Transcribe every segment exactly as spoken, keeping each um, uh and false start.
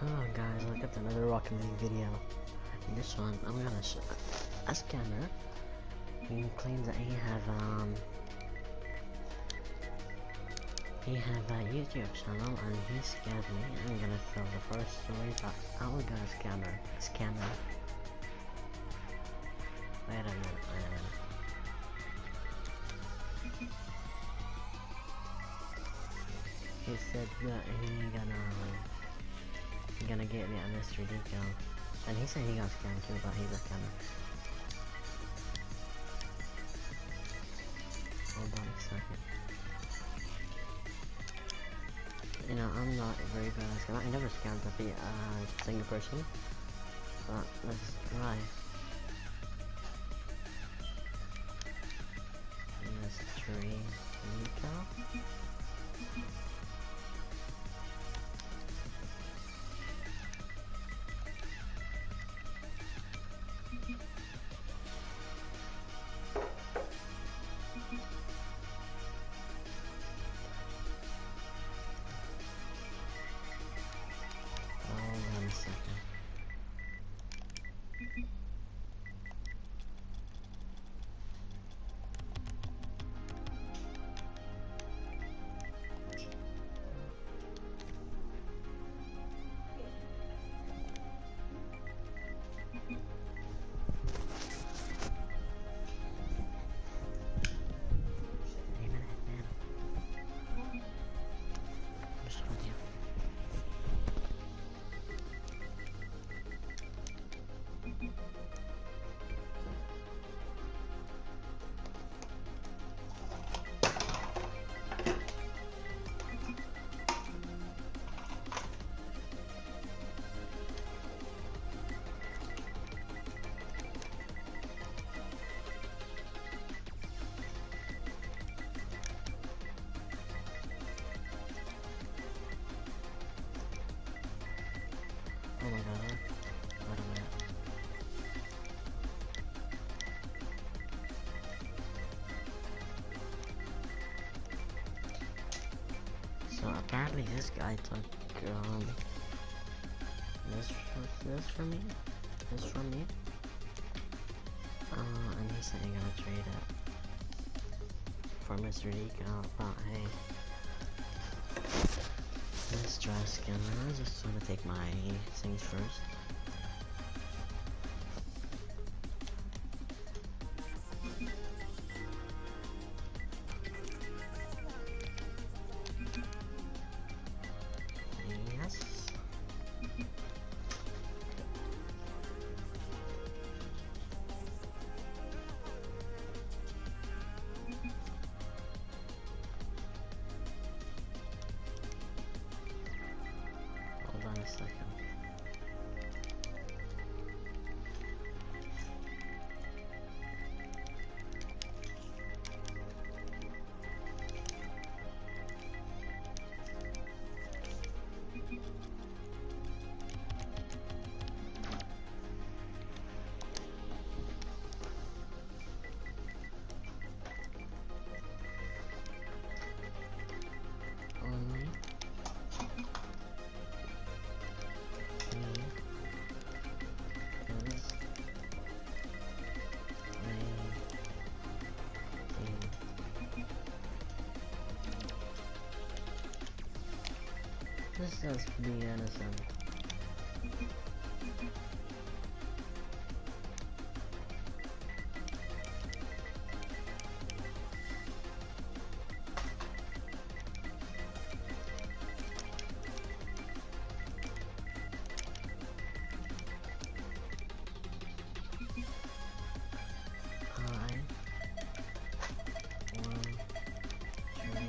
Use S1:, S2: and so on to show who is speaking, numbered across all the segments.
S1: Hello guys, welcome to another Rocket League video. In this one, I'm gonna show a scammer who claims that he have um he have a YouTube channel and he scared me. I'm gonna tell the first story about how we got a scammer. Scammer. Wait a minute, wait a minute. He said that he gonna he gonna get me a mystery decal, and he said he got scammed too, but he's a scammer. Hold on a second. You know, I'm not very good at scamming. I never scammed a be a uh, single person, but let's try. Mystery decal. Hold on a second. Oh my god, wait a minute. So apparently this guy took um this this from me, this from me, uh, and he's saying I'm gonna trade it for Mister Decal, but hey. Let's try a scanner. I just want to take my things first. Yes. Hold on a second. Only This says be innocent. Hi. One, three.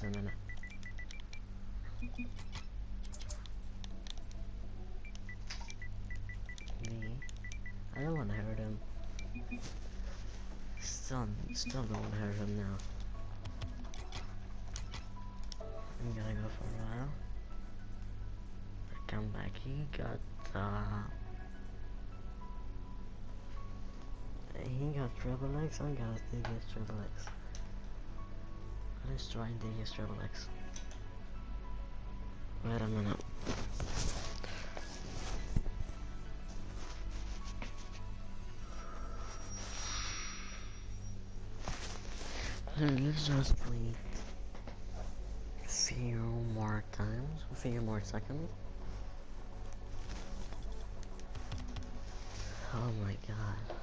S1: Just a minute. Me. I don't want to hurt him. Still, still don't want to hurt him now. I'm gonna go for a while. Come back. He got uh he got triple X. I'm gonna take his triple X. Let's try and take his triple X. Wait a minute. Let's just play a few more times, a few more seconds. Oh my god.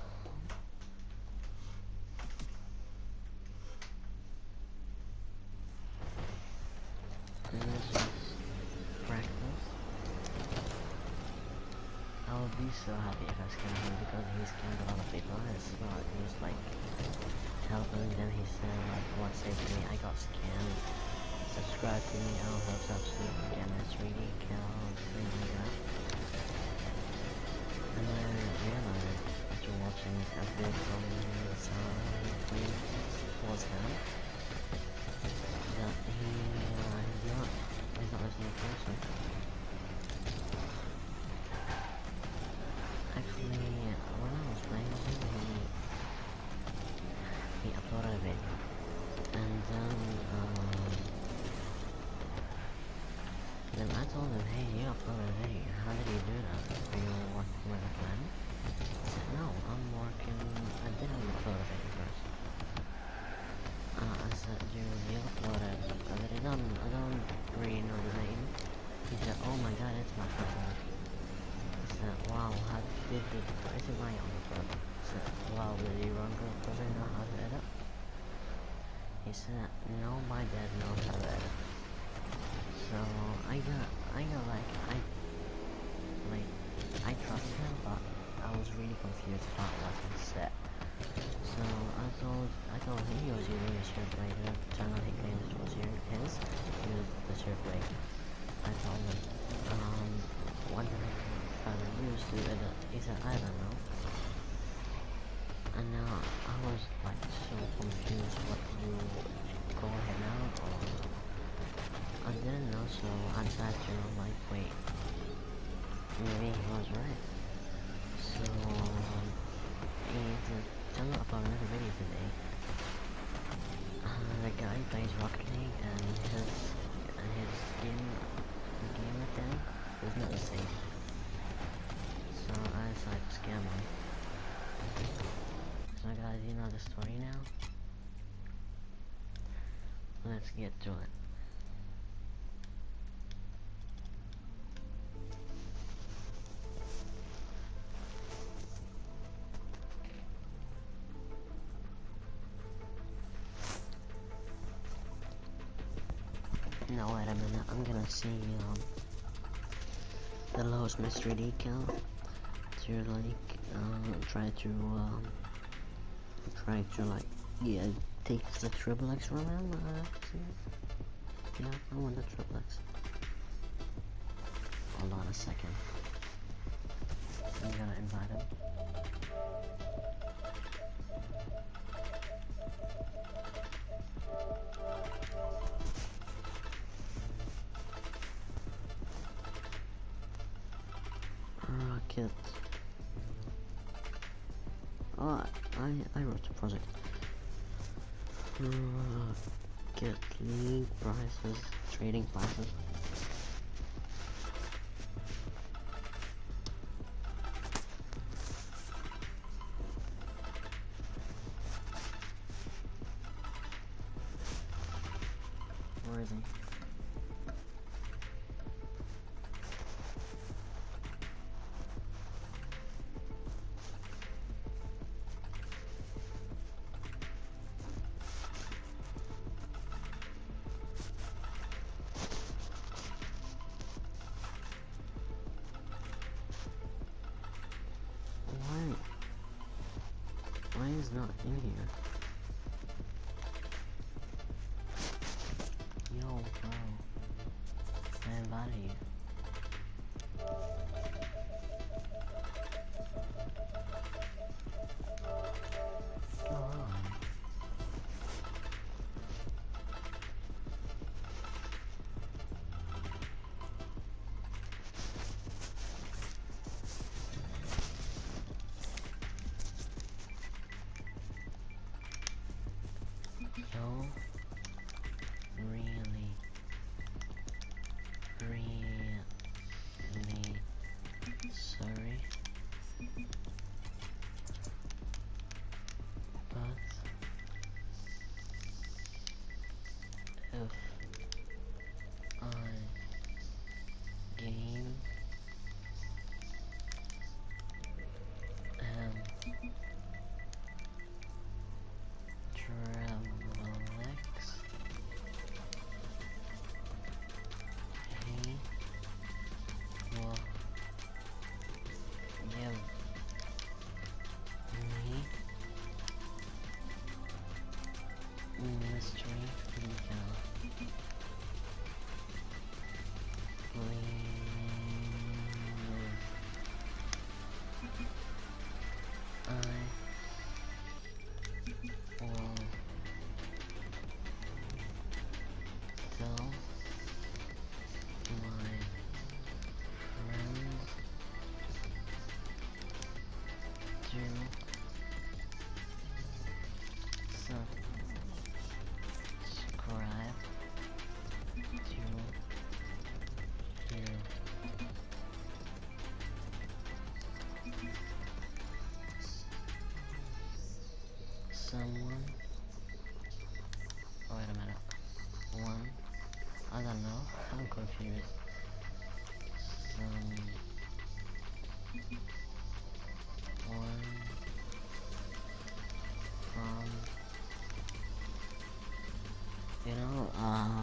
S1: And let's just practice. I would be so happy if I scammed him because he scammed a lot of people. It's not, he was like helping them. He said like, what say to me, I got scammed. Subscribe to me, I'll help subscribe again. It's really cool. Like that. And then I realized after watching a video from his uh, was him that he uh, he's not he's not listening closer. Actually, when I was playing with him, he he uploaded a video, and then um, then I told him, hey, you uploaded a video. How did you do that? Are you working with a plan? He said, no, I'm working. I didn't upload a video first. Uh, I said, you you uploaded. I said, I don't I don't really know the name. He said, oh my god, it's my fault. I said, wow, how did you, is it my own fault? I said, wow, did you run for doesn't know how to edit? He said, no, my dad knows how to edit. So, I got, I got like, I, like, I trusted him, but I was really confused about what he said. So, I told, I told him he was using a shirt break, and the channel he claimed it was his, he used the shirt break. I told him, um, what the heck can I use to edit? He said, I don't know. And now, I was like so confused what to do, go ahead now, or, I didn't know, so I decided to, like, wait, maybe he was right. So, um, he's a channel uploaded another video today. Uh, the guy plays Rocket League, and his, and his game, game with them is not the same. So I decided to scam him. So guys, you know the story now? Let's get to it. No, wait a minute, I'm gonna see um, the lowest mystery decal to like um, try to um, try to like yeah take the triple X from him. Uh, yeah, I want the triple X. Hold on a second. I'm gonna invite him. Rocket. Oh, I I wrote the project. Rocket League prices, trading prices. Where is he? Why? Why is not in here? body. Go on. No, really, really sorry, but if I game and Travelex, he will give me mystery detail. Please, I will tell my friends to subscribe to you. Someone, oh, wait a minute, one, I don't know, I'm confused. Some, one, from, you know, uh,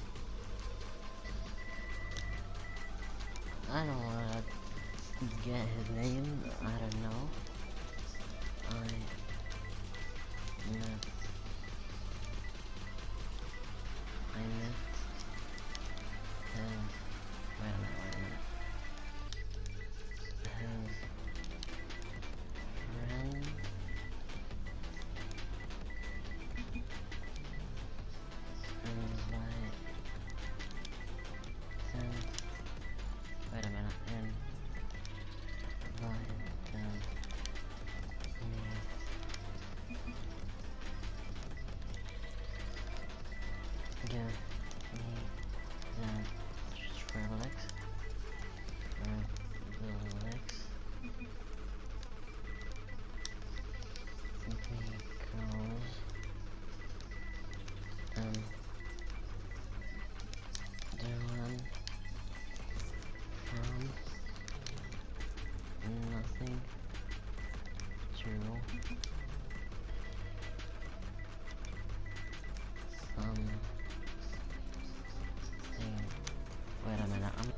S1: I don't wanna get his name, I don't know. I met, I met his, wait a minute, wait a minute, his friend, invite, send, wait a minute, invite them me. Give me the Travelex, Travelex, because, um, doing from nothing to something. Wait a minute, I'm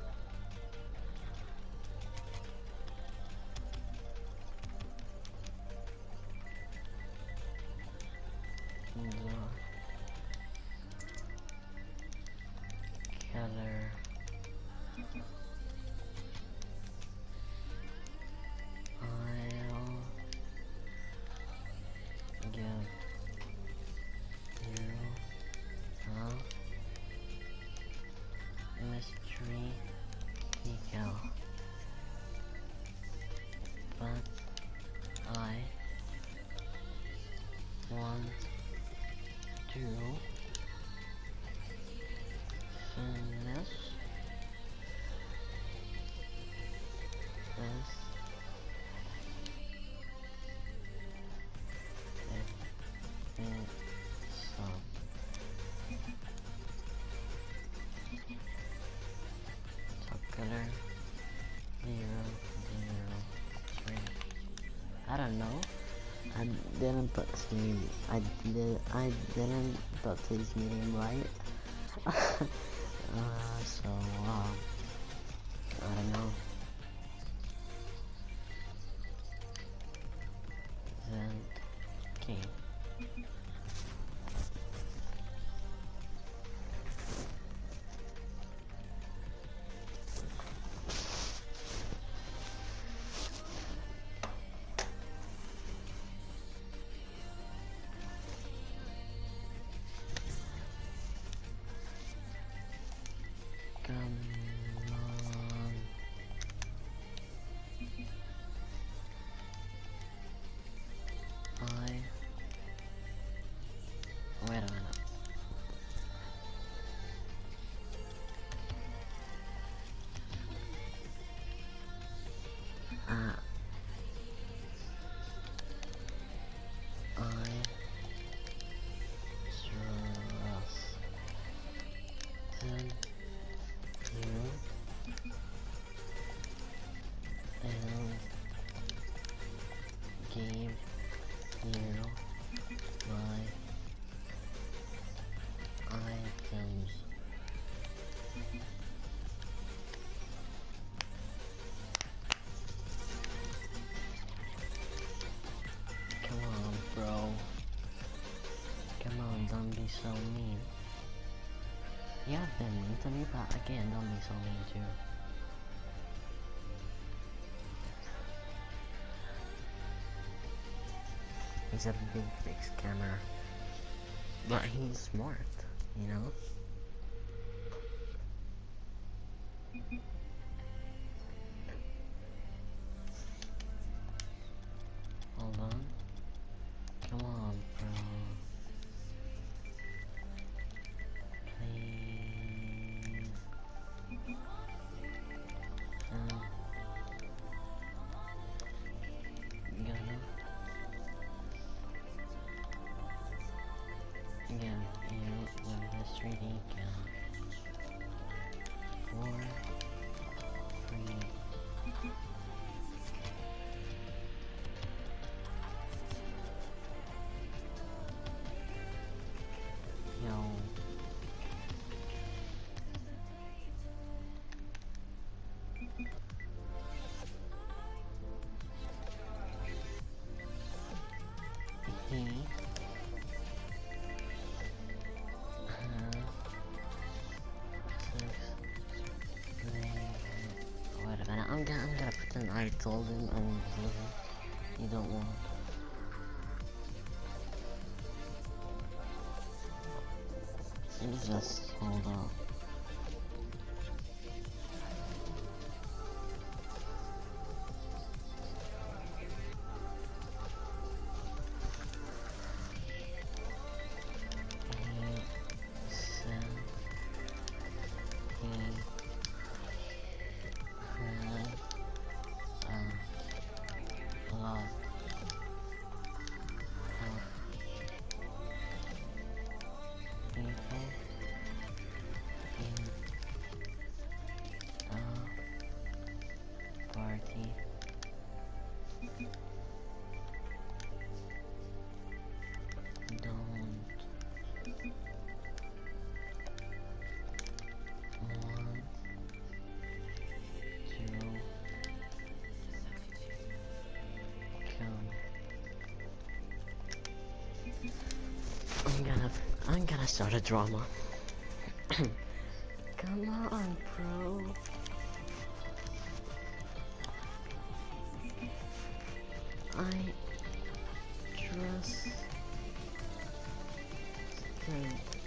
S1: the color I'll give you a mystery decal, but I want to finish this episode. Top color zero zero three. I don't know. I didn't put his name. I did. I didn't put his name right. uh, so um, I don't know. Then okay. have been mean to me, but again, don't be so mean too. He's a big, big scammer. But he's smart, you know? Hold on. Come on, bro. Please. Um. Gonna. Yeah, you when history decal. Four. Three. Yo. He has six. Wait a minute, I'm gonna I'm gonna pretend I told him and you don't want. Just hold on. I'm gonna, I'm gonna start a drama. Come on, bro. I trust you.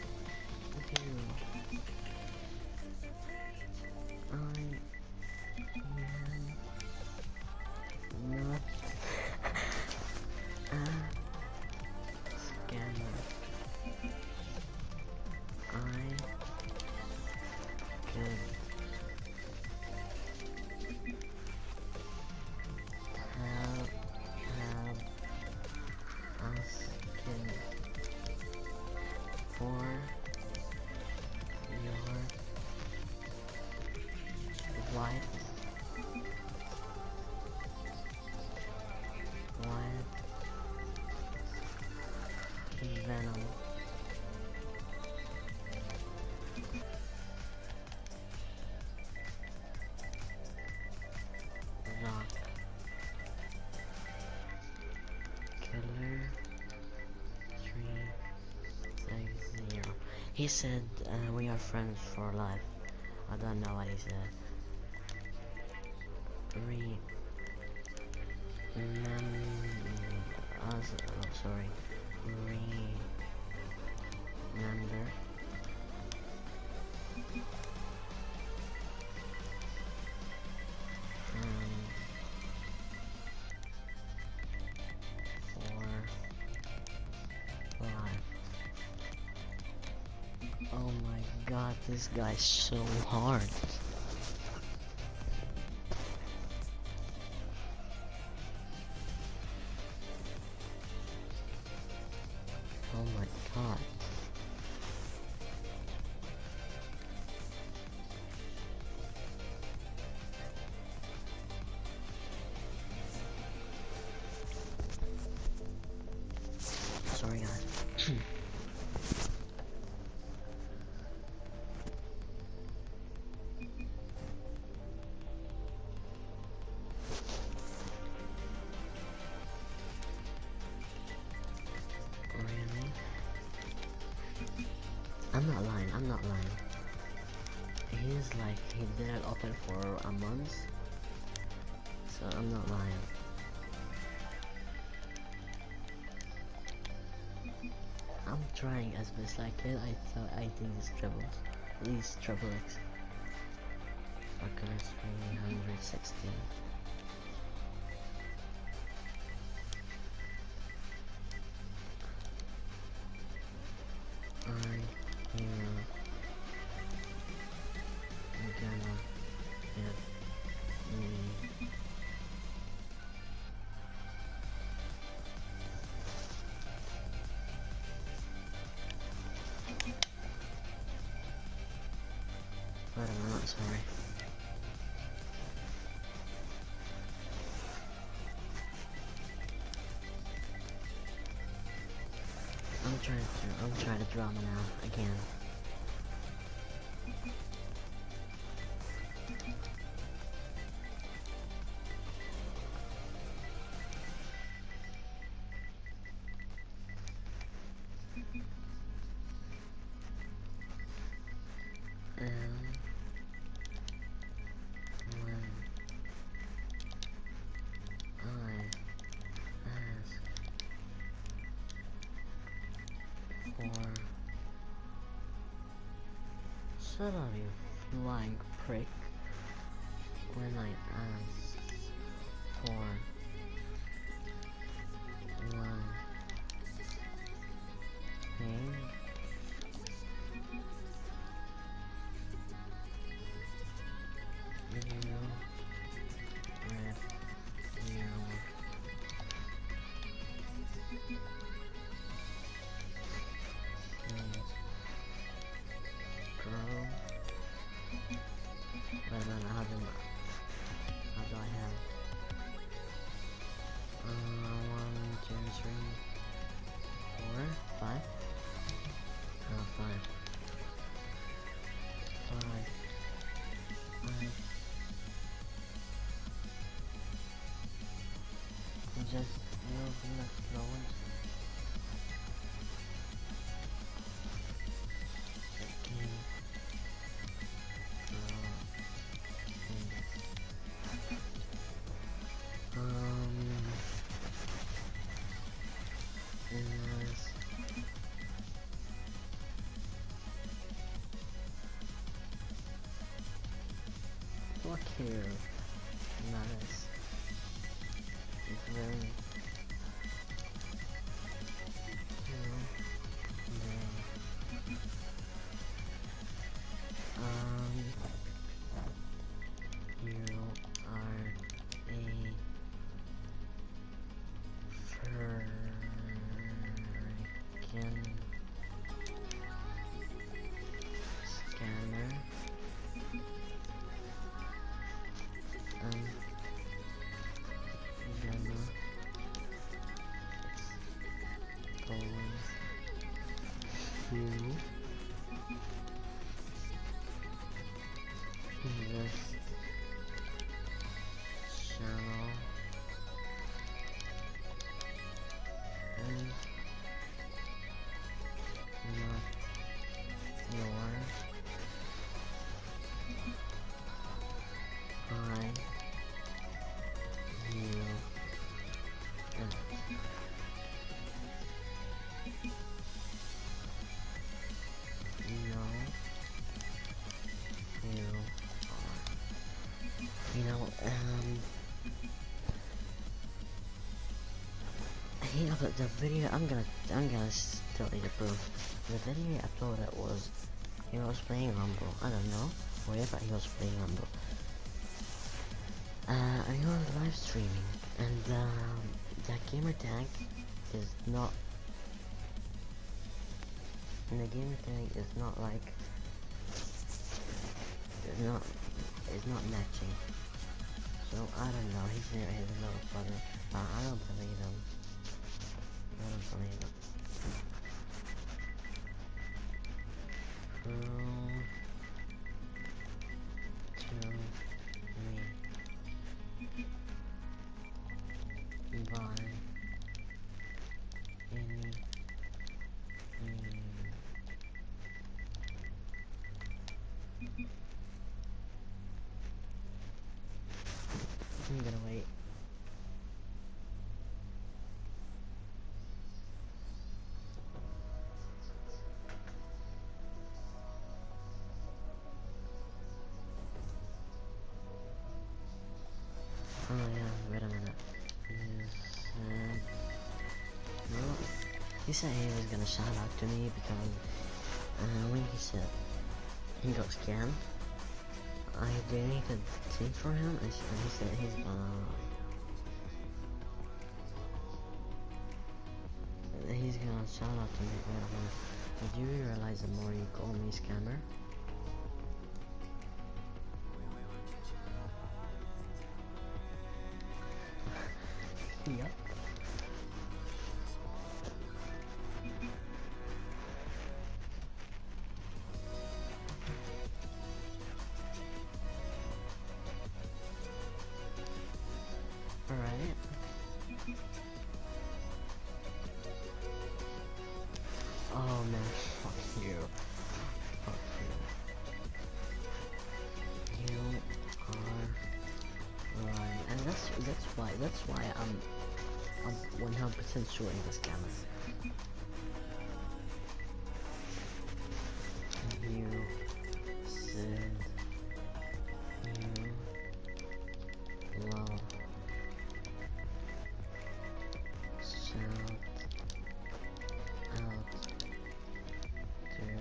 S1: I am not a scammer. I could have have us kid for your wife. Wife Venom. Rock Killer three six zero. He said uh, we are friends for life. I don't know what he said. Re mem uh, oh, sorry. Remember. Um, four, five. Oh my god, this guy's so hard. Oh my god. Sorry guys. Really? I'm not lying, I'm not lying. he's like, he didn't open for a month, so I'm not lying. I'm trying as best I can. I thought I think these trebles, these treble X. Okay, it's three hundred sixteen. I hear I'm gonna get me. But I'm not sorry. I'm trying to, I'm trying to drama now, again. And when I ask for shut up, you flying prick. When I ask for one thing, you Wait a minute, how do I, how do I have, uh, one, two, three, four, five, no, five, five, five, just move left lower, second, Um, yes. Look here. Nice. It's very. You know, um, you are a freaking scanner. Um, gonna expose you this channel and not yours. I you and no you are. You know, um yeah, but the video I'm gonna I'm gonna tell you the proof. The video I uploaded was he was playing Rumble. I don't know wherever he was playing Rumble. Uh, and he was live streaming, and um, the gamer tag is not. And the gamer tag is not like. It's not. It's not matching. So I don't know. He's he's another brother. Uh, I don't believe him. I don't believe him. Who to me by any means He said he was gonna shout out to me because uh, when he said he got scammed, I donated things for him, and he said he's gonna he's gonna shout out to me. But do you realize the more you call me scammer, yep. Alright. Oh man, fuck you. Fuck you. You are lying. And that's that's why that's why I'm I'm one hundred percent sure he's a scammer. You said you love shout out to me,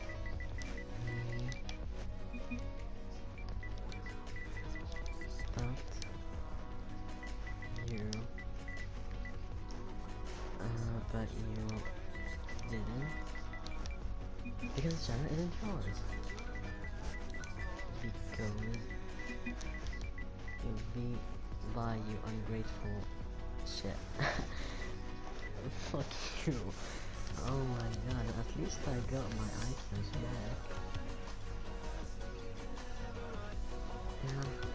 S1: but you uh, but you didn't, because the channel isn't yours, because you be by you ungrateful shit. Fuck you. Oh my god, at least I got my items back. Yeah.